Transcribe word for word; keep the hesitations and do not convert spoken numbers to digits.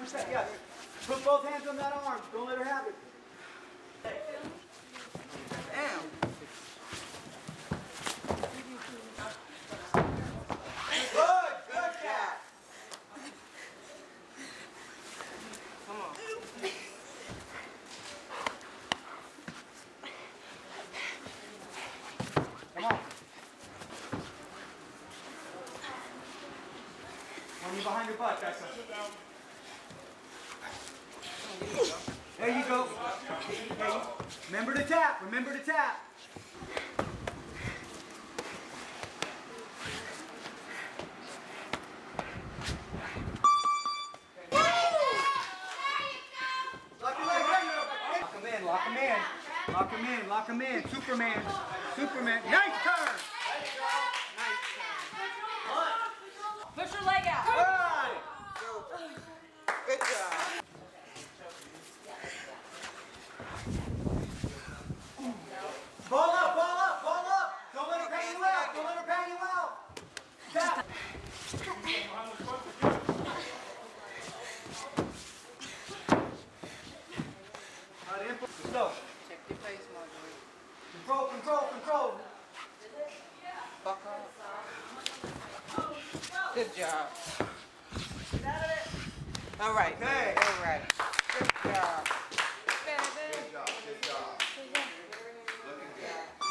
percent, yes. Put both hands on that arm. Don't let her have it. Damn. Good, good cat. Come on. Come on. When you're behind your butt, Becca. There you go. Okay. Remember to tap. Remember to tap. Lock your leg. Lock him in. Lock him in. Lock him in. Lock him in. Superman. Superman. Nice turn. Push your leg out. All right. Good job. Ball up, ball up, ball up. Don't let her pan you out. Don't let her pan you out. Tap. All right, input. Let's go. Check your face, Marjorie. Control, control, control. Buck up. Good job. All right. Okay. All right.